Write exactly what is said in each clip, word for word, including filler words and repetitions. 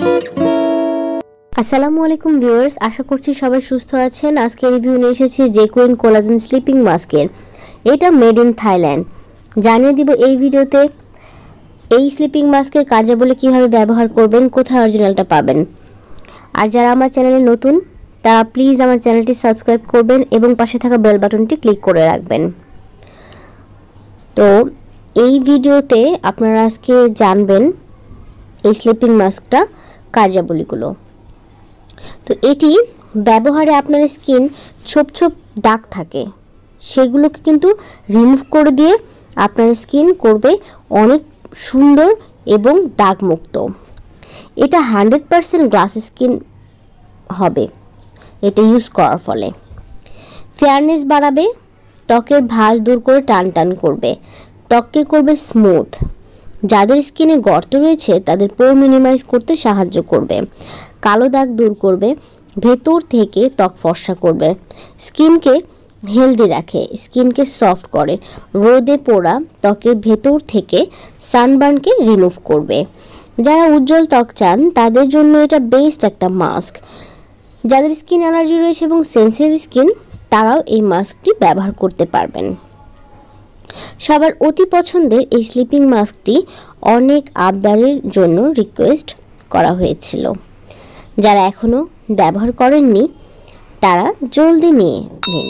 আসসালামু আলাইকুম ভিউয়ার্স, আশা করছি সবাই সুস্থ আছেন। আজকে রিভিউ নিয়ে এসেছি জেকুইন কোলাজেন স্লিপিং মাস্কের। এটা মেড ইন থাইল্যান্ড। জানিয়ে দিব এই ভিডিওতে এই স্লিপিং মাস্কের কার্যাবলী কিভাবে ব্যবহার করবেন, কোথায় অরিজিনালটা পাবেন। আর যারা আমার চ্যানেলে নতুন তারা প্লিজ আমার চ্যানেলটি সাবস্ক্রাইব করবেন এবং পাশে থাকা বেল বাটনটি ক্লিক করে রাখবেন। তো এই ভিডিওতে আপনারা আজকে জানবেন এই স্লিপিং মাস্কটা কার্যাবলীগুলো। তো এটি ব্যবহারে আপনার স্কিন ছোপ ছোপ দাগ থাকে, সেগুলোকে কিন্তু রিমুভ করে দিয়ে আপনার স্কিন করবে অনেক সুন্দর এবং দাগমুক্ত। এটা হান্ড্রেড পারসেন্ট গ্লাস স্কিন হবে এটা ইউজ করার ফলে। ফেয়ারনেস বাড়াবে, ত্বকের ভাঁজ দূর করে টান টান করবে, ত্বককে করবে স্মুথ। যাদের স্কিনে গর্ত রয়েছে তাদের পোর মিনিমাইজ করতে সাহায্য করবে, কালো দাগ দূর করবে, ভেতর থেকে ত্বক ফর্সা করবে, স্কিনকে হেলদি রাখে, স্কিনকে সফট করে, রোদে পোড়া ত্বকের ভেতর থেকে সানবার্নকে রিমুভ করবে। যারা উজ্জ্বল ত্বক চান তাদের জন্য এটা বেস্ট একটা মাস্ক। যাদের স্কিন অ্যালার্জি রয়েছে এবং সেনসিটিভ স্কিন তারাও এই মাস্কটি ব্যবহার করতে পারবেন। সবার অতি পছন্দের এই স্লিপিং মাস্কটি অনেক আবদারের জন্য রিকোয়েস্ট করা হয়েছিল। যারা এখনও ব্যবহার করেননি তারা জলদি নিয়ে নিন।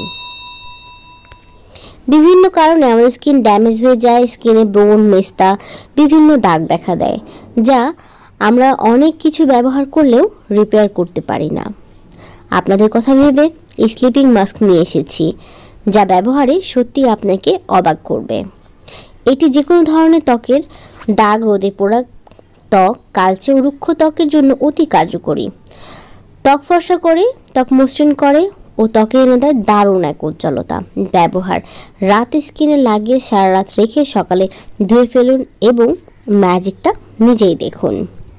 বিভিন্ন কারণে আমাদের স্কিন ড্যামেজ হয়ে যায়, স্কিনে ব্রণ, মেস্তা, বিভিন্ন দাগ দেখা দেয়, যা আমরা অনেক কিছু ব্যবহার করলেও রিপেয়ার করতে পারি না। আপনাদের কথা ভেবে এই স্লিপিং মাস্ক নিয়ে এসেছি, যা ব্যবহারে সত্যি আপনাকে অবাক করবে। এটি যে কোনো ধরনের ত্বকের দাগ, রোদে পোড়া ত্বক, কালচে ও রুক্ষ ত্বকের জন্য অতি কার্যকরী। ত্বক ফর্সা করে, ত্বক মসৃণ করে ও ত্বকে এনে দেয় দারুণ এক উজ্জ্বলতা। ব্যবহার রাতে স্কিনে লাগিয়ে সারা রাত রেখে সকালে ধুয়ে ফেলুন এবং ম্যাজিকটা নিজেই দেখুন।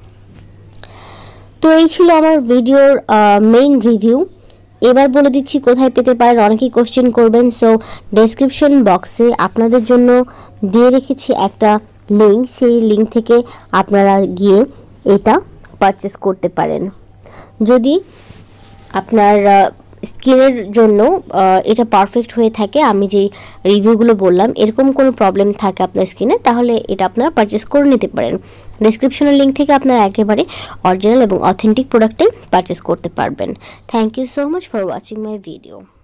তো এই ছিল আমার ভিডিওর মেইন রিভিউ। এবার বলে দিচ্ছি কোথায় পেতে পারেন। অনেকেই কোশ্চেন করবেন, সো ডেসক্রিপশন বক্সে আপনাদের জন্য দিয়ে রেখেছি একটা লিঙ্ক, সেই লিঙ্ক থেকে আপনারা গিয়ে এটা পারচেস করতে পারেন। যদি আপনার স্কিনের জন্য এটা পারফেক্ট হয়ে থাকে, আমি যে রিভিউগুলো বললাম এরকম কোনো প্রবলেম থাকে আপনার স্কিনে, তাহলে এটা আপনারা পারচেস করে নিতে পারেন। ডেসক্রিপশনের লিঙ্ক থেকে আপনারা একেবারে অরিজিনাল এবং অথেন্টিক প্রোডাক্টটাই পারচেস করতে পারবেন। Thank you so much for watching my video.